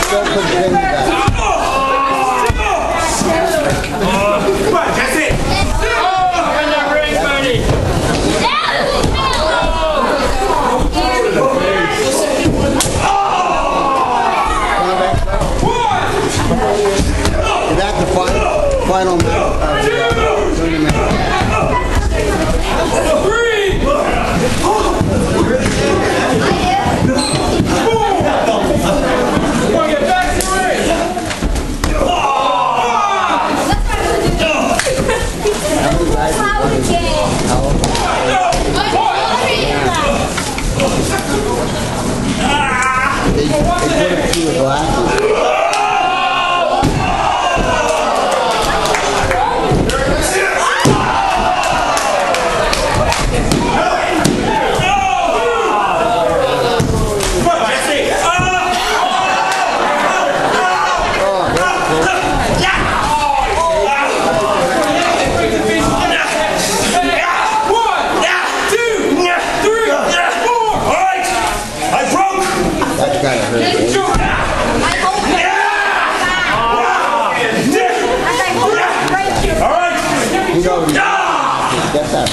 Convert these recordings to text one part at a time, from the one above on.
Go put it in back. Come on, Jessy! Win the ring, buddy! Is that the final tournament? They put it through the glasses. Get that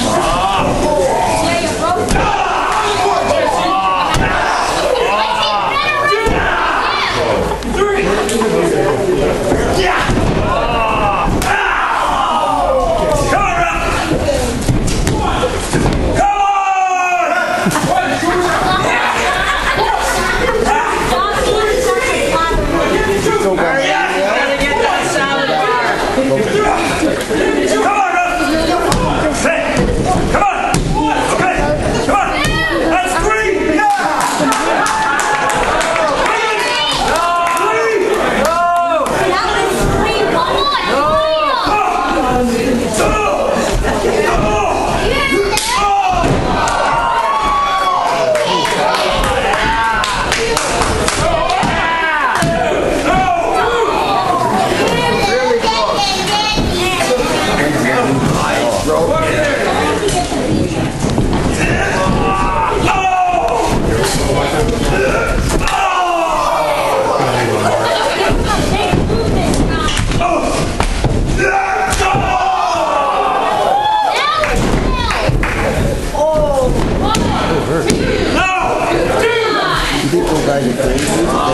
guys are crazy.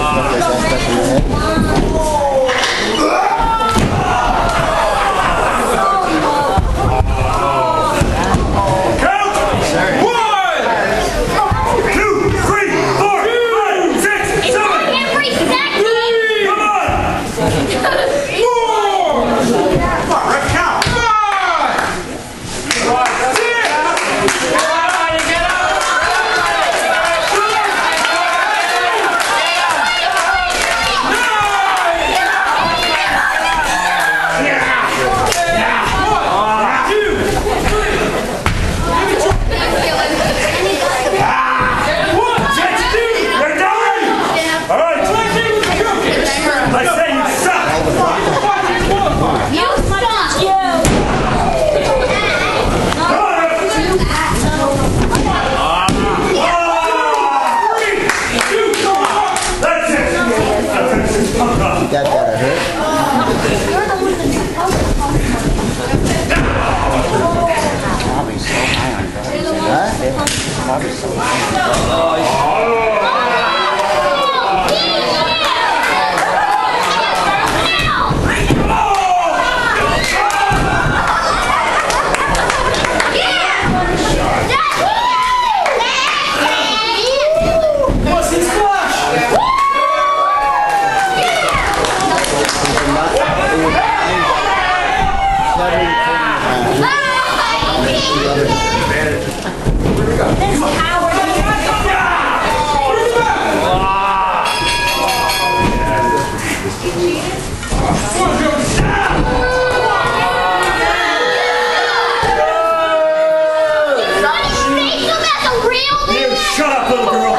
That gotta hurt. Bobby's so high on drugs. Huh? Bobby's so high on drugs. Shut up, little girl!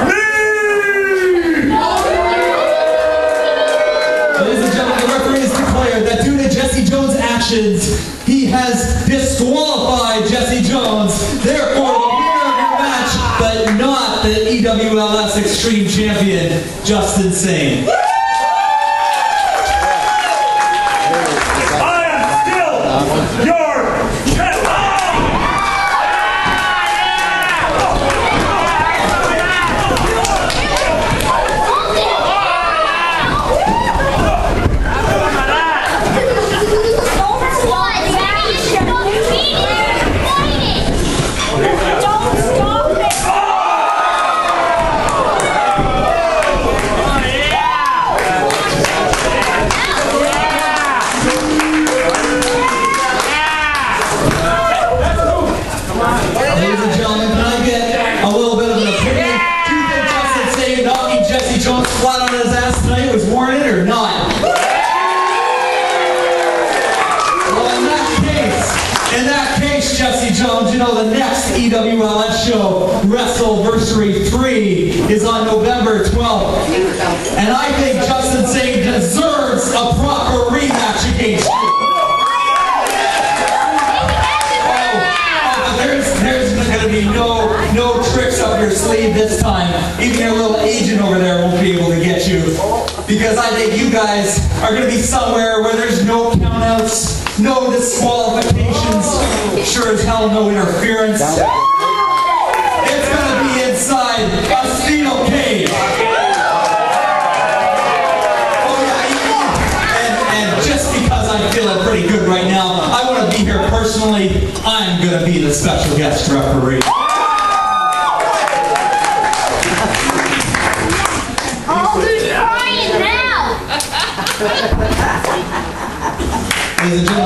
Ladies and gentlemen, the referee is declare that due to Jesse Jones' actions, he has disqualified Jesse Jones. Therefore, the winner of your match, but not the EWLS Extreme Champion, Justin Sane. I am still your Jones flat on his ass tonight was warranted or not? Well, in that case, Jesse Jones, you know the next EWLS show, WRESTLEDOWN 3, is on November 12th. And I think Justin Sane deserves a proper rematch against you. There's going to be no tricks up your sleeve this time. Even your little agent over there won't be able to get you. Because I think you guys are going to be somewhere where there's no countouts, no disqualifications, sure as hell no interference. It's going to be inside a steel cage. And just because I'm feeling pretty good right now, I want to be here personally. I'm going to be the special guest referee. Oh, who's crying now? Ladies and gentlemen,